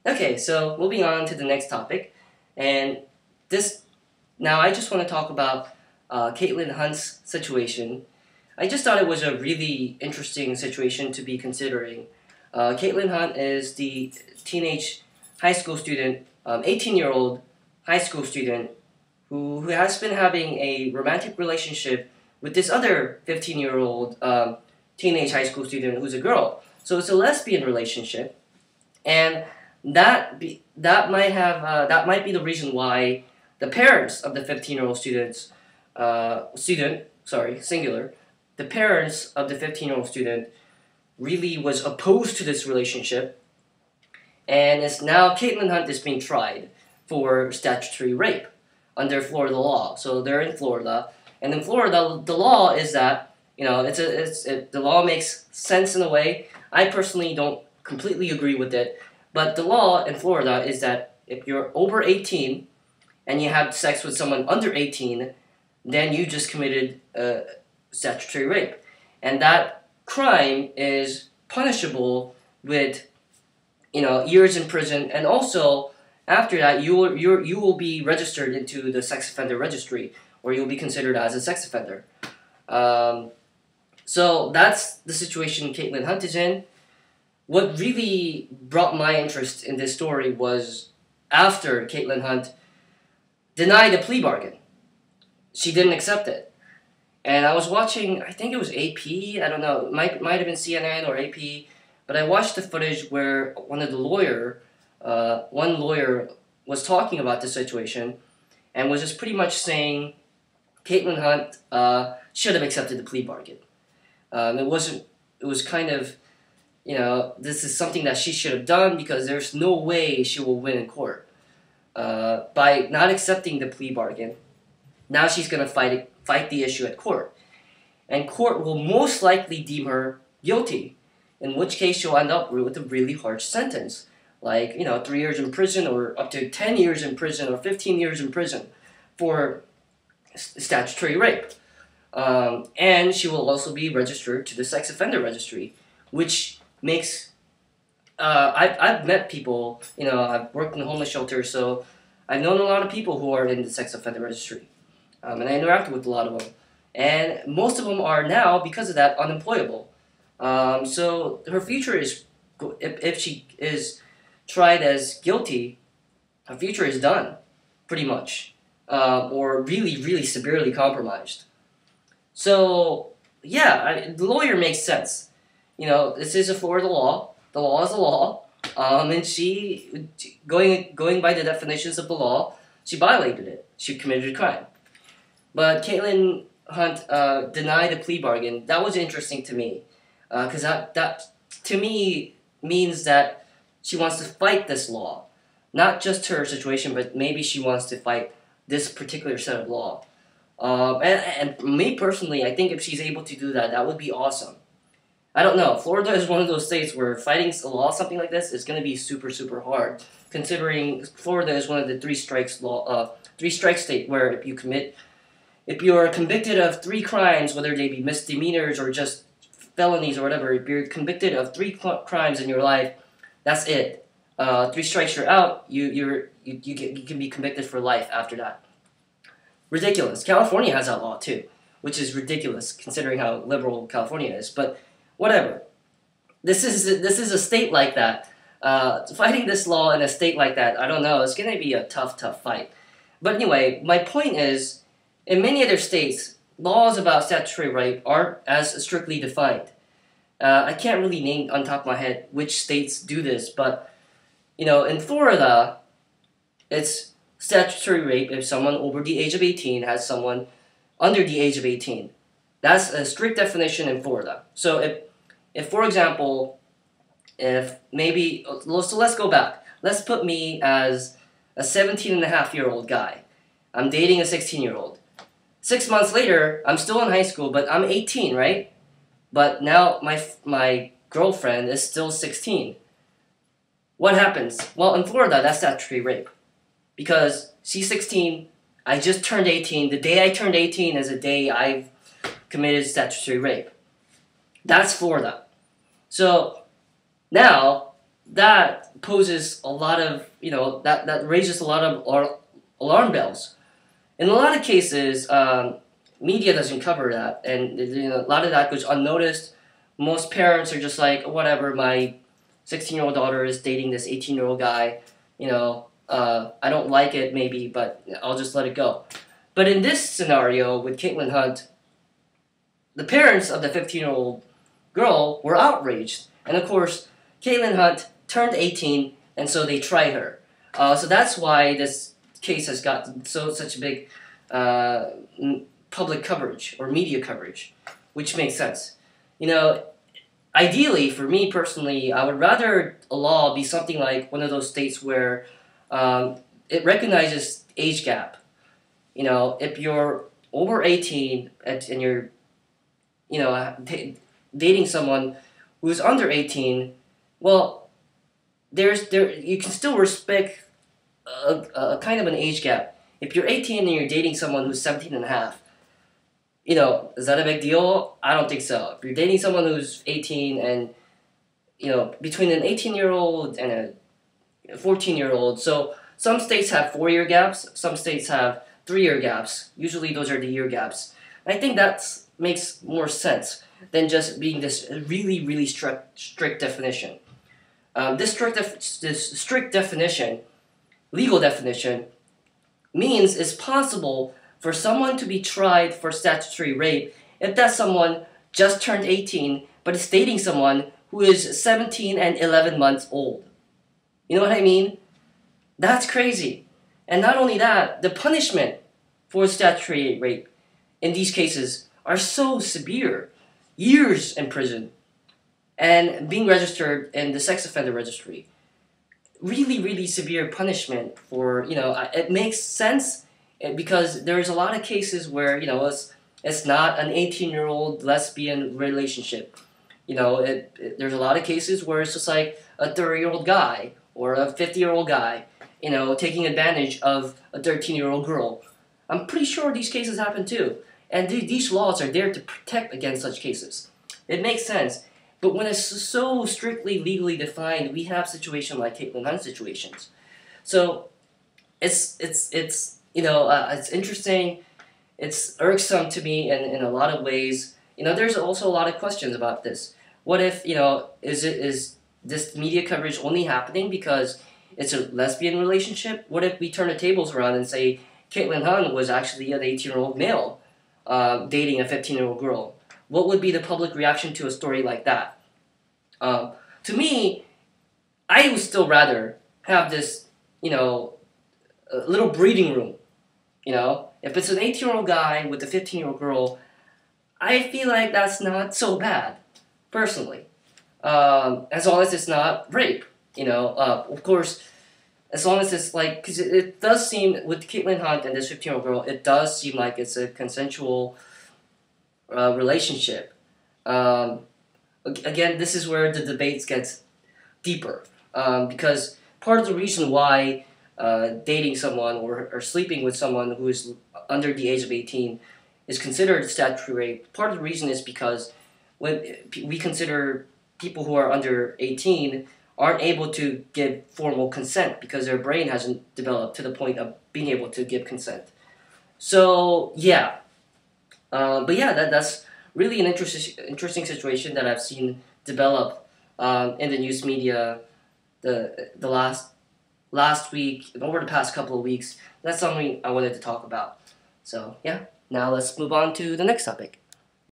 Okay, so moving on to the next topic, and this now I just want to talk about Kaitlyn Hunt's situation. I just thought it was a really interesting situation to be considering. Kaitlyn Hunt is the teenage high school student, 18-year-old high school student who has been having a romantic relationship with this other 15-year-old teenage high school student who's a girl. So it's a lesbian relationship, and that might be the reason why the parents of the 15-year-old singular, the parents of the 15-year-old student really was opposed to this relationship, and it's now Kaitlyn Hunt is being tried for statutory rape under Florida law. So they're in Florida, and in Florida, the law is that the law makes sense in a way. I personally don't completely agree with it, but the law in Florida is that if you're over 18 and you have sex with someone under 18, then you just committed statutory rape, and that crime is punishable with years in prison, and also after that you will be registered into the sex offender registry, or you'll be considered as a sex offender. So that's the situation Kaitlyn Hunt is in. What really brought my interest in this story was after Kaitlyn Hunt denied a plea bargain. She didn't accept it. And I was watching, I think it was AP, I don't know, it might have been CNN or AP, but I watched the footage where one lawyer was talking about the situation and was just pretty much saying Kaitlyn Hunt should have accepted the plea bargain. It was kind of, this is something that she should have done because there's no way she will win in court. By not accepting the plea bargain, now she's going to fight the issue at court. And court will most likely deem her guilty, in which case she'll end up with a really harsh sentence. Like, 3 years in prison, or up to 10 years in prison, or 15 years in prison for statutory rape. And she will also be registered to the sex offender registry, which makes... I've met people, I've worked in the homeless shelter, so I've known a lot of people who are in the sex offender registry. And I interacted with a lot of them. And most of them are now, because of that, unemployable. So her future is, if she is tried as guilty, her future is done, pretty much. Or really, really severely compromised. So, yeah, the lawyer makes sense. This is a Florida law. The law is the law. And she, going by the definitions of the law, she violated it. She committed a crime. But Kaitlyn Hunt denied a plea bargain. That was interesting to me, because that to me means that she wants to fight this law, not just her situation, but maybe she wants to fight this particular set of law. And me personally, I think if she's able to do that, that would be awesome. I don't know. Florida is one of those states where fighting a law, something like this, is going to be super, super hard, considering Florida is one of the three strike state where if you're convicted of 3 crimes, whether they be misdemeanors or just felonies or whatever, if you're convicted of 3 crimes in your life, that's it. 3 strikes, you're out. You can be convicted for life after that. Ridiculous. California has that law too, which is ridiculous considering how liberal California is. But whatever. This is a state like that. Fighting this law in a state like that, I don't know. It's going to be a tough fight. But anyway, my point is, in many other states, laws about statutory rape aren't as strictly defined. I can't really name on top of my head which states do this, but in Florida, it's statutory rape if someone over the age of 18 has someone under the age of 18. That's a strict definition in Florida. So if for example, so let's go back. Let's put me as a 17-and-a-half-year-old guy. I'm dating a 16-year-old. 6 months later, I'm still in high school, but I'm 18, right? But now my girlfriend is still 16. What happens? Well, in Florida, that's statutory rape. Because she's 16, I just turned 18. The day I turned 18 is the day I've committed statutory rape. That's Florida. So now, that poses a lot of, that raises a lot of alarm bells. In a lot of cases, media doesn't cover that, and a lot of that goes unnoticed. Most parents are just like, whatever, my 16-year-old daughter is dating this 18-year-old guy. I don't like it maybe, but I'll just let it go. But in this scenario with Kaitlyn Hunt, the parents of the 15-year-old girl were outraged. And of course, Kaitlyn Hunt turned 18, and so they tried her. So that's why this case has gotten such a big public coverage or media coverage, which makes sense. Ideally, for me personally, I would rather a law be something like one of those states where it recognizes age gap. If you're over 18 and you're, dating someone who's under 18, well, you can still respect a kind of an age gap. If you're 18 and you're dating someone who's 17 and a half, is that a big deal? I don't think so. If you're dating someone who's 18 and, between an 18-year-old and a 14-year-old, so some states have 4-year gaps, some states have 3-year gaps. Usually those are the year gaps. I think that makes more sense than just being this really, really strict definition. This strict definition, legal definition, means it's possible for someone to be tried for statutory rape if that someone just turned 18 but is dating someone who is 17 and 11 months old. You know what I mean? That's crazy. And not only that, the punishment for statutory rape in these cases are so severe. Years in prison and being registered in the sex offender registry. Really, really severe punishment for, it makes sense because there's a lot of cases where, it's not an 18-year-old lesbian relationship. There's a lot of cases where it's just like a 30-year-old guy or a 50-year-old guy, taking advantage of a 13-year-old girl. I'm pretty sure these cases happen too. And these laws are there to protect against such cases. It makes sense. But when it's so strictly legally defined, we have situations like Kaitlyn Hunt situations. So it's interesting. It's irksome to me in a lot of ways. There's also a lot of questions about this. What if, is this media coverage only happening because it's a lesbian relationship? What if we turn the tables around and say Kaitlyn Hunt was actually an 18-year-old male dating a 15-year-old girl? What would be the public reaction to a story like that? To me, I would still rather have this, a little breathing room. If it's an 18-year-old guy with a 15-year-old girl, I feel like that's not so bad, personally. As long as it's not rape, of course, as long as it's like, because it does seem, with Kaitlyn Hunt and this 15-year-old girl, it does seem like it's a consensual relationship. Again, this is where the debates gets deeper, because part of the reason why dating someone or sleeping with someone who is under the age of 18 is considered statutory rape, part of the reason is because when we consider people who are under 18 aren't able to give formal consent because their brain hasn't developed to the point of being able to give consent. So, yeah. But yeah, that's really an interesting situation that I've seen develop in the news media the last week, over the past couple of weeks. That's something I wanted to talk about. So, yeah. Now let's move on to the next topic.